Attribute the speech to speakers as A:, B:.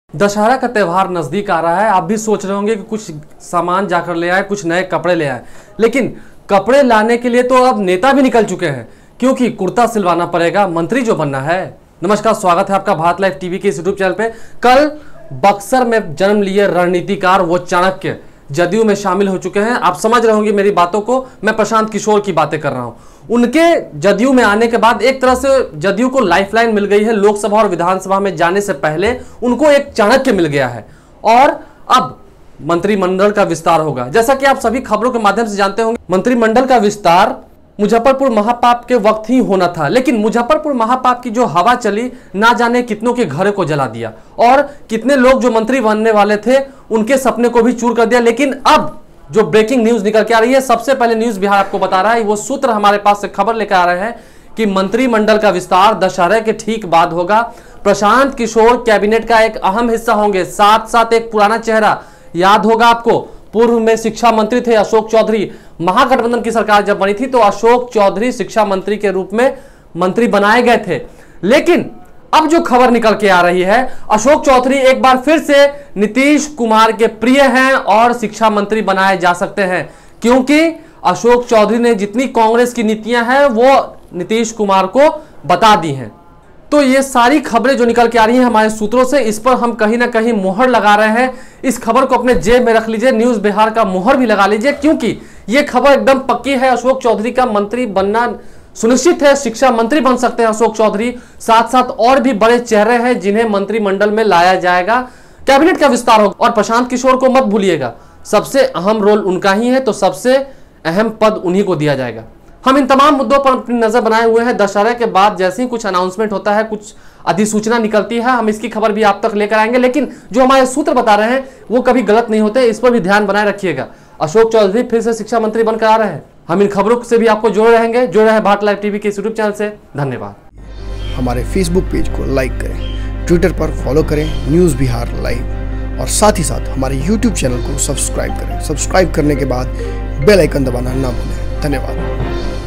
A: दशहरा का त्यौहार नजदीक आ रहा है। आप भी सोच रहे होंगे कि कुछ सामान जाकर ले आए, कुछ नए कपड़े ले आए, लेकिन कपड़े लाने के लिए तो अब नेता भी निकल चुके हैं, क्योंकि कुर्ता सिलवाना पड़ेगा मंत्री जो बनना है। नमस्कार, स्वागत है आपका भारत लाइव टीवी के इस यूट्यूब चैनल पे। कल बक्सर में जन्म लिए रणनीतिकार वो चाणक्य जदयू में शामिल हो चुके हैं। आप समझ रहे होंगे मेरी बातों को, मैं प्रशांत किशोर की बातें कर रहा हूं। उनके जदयू में आने के बाद एक तरह से जदयू को लाइफलाइन मिल गई है। लोकसभा और विधानसभा में जाने से पहले उनको एक चाणक्य मिल गया है और अब मंत्रिमंडल का विस्तार होगा। जैसा कि आप सभी खबरों के माध्यम से जानते होंगे, मंत्रिमंडल का विस्तार मुजफ्फरपुर महापाप के वक्त ही होना था, लेकिन मुजफ्फरपुर महापाप की जो हवा चली, ना जाने कितनों के घरों को जला दिया और कितने लोग जो मंत्री बनने वाले थे उनके सपने को भी चूर कर दिया। लेकिन अब जो ब्रेकिंग न्यूज निकल के आ रही है, सबसे पहले न्यूज बिहार आपको बता रहा है, वो सूत्र हमारे पास से खबर लेकर आ रहे हैं कि मंत्रिमंडल का विस्तार दशहरे के ठीक बाद होगा। प्रशांत किशोर कैबिनेट का एक अहम हिस्सा होंगे, साथ साथ एक पुराना चेहरा याद होगा आपको, पूर्व में शिक्षा मंत्री थे अशोक चौधरी। महागठबंधन की सरकार जब बनी थी तो अशोक चौधरी शिक्षा मंत्री के रूप में मंत्री बनाए गए थे। लेकिन अब जो खबर निकल के आ रही है, अशोक चौधरी एक बार फिर से नीतीश कुमार के प्रिय हैं और शिक्षा मंत्री बनाए जा सकते हैं, क्योंकि अशोक चौधरी ने जितनी कांग्रेस की नीतियां हैं वो नीतीश कुमार को बता दी हैं। तो ये सारी खबरें जो निकल के आ रही हैं हमारे सूत्रों से, इस पर हम कहीं ना कहीं मुहर लगा रहे हैं। इस खबर को अपने जेब में रख लीजिए, न्यूज बिहार का मुहर भी लगा लीजिए, क्योंकि ये खबर एकदम पक्की है। अशोक चौधरी का मंत्री बनना सुनिश्चित है, शिक्षा मंत्री बन सकते हैं अशोक चौधरी। साथ साथ और भी बड़े चेहरे हैं जिन्हें मंत्रिमंडल में लाया जाएगा, कैबिनेट का विस्तार होगा। और प्रशांत किशोर को मत भूलिएगा, सबसे अहम रोल उनका ही है, तो सबसे अहम पद उन्हीं को दिया जाएगा। हम इन तमाम मुद्दों पर अपनी नजर बनाए हुए हैं। दशहरे के बाद जैसे ही कुछ अनाउंसमेंट होता है, कुछ अधिसूचना निकलती है, हम इसकी खबर भी आप तक लेकर आएंगे। लेकिन जो हमारे सूत्र बता रहे हैं वो कभी गलत नहीं होते, इस पर भी ध्यान बनाए रखिएगा। अशोक चौधरी फिर से शिक्षा मंत्री बनकर आ रहे हैं। हम इन खबरों से भी आपको जोड़े रहेंगे। जुड़े रहे भारत लाइव टीवी के यूट्यूब चैनल से। धन्यवाद।
B: हमारे फेसबुक पेज को लाइक करें, ट्विटर पर फॉलो करें न्यूज़ बिहार लाइव, और साथ ही साथ हमारे यूट्यूब चैनल को सब्सक्राइब करें। सब्सक्राइब करने के बाद बेल आइकन दबाना ना भूलें। धन्यवाद।